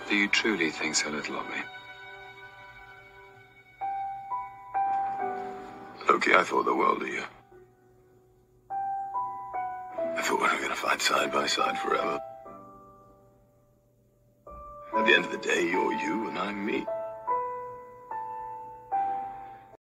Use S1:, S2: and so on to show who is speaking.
S1: Do you truly think so little of me?
S2: Loki, I thought the world of you. I thought we were going to fight side by side forever. At the end of the day, you're you and I'm me.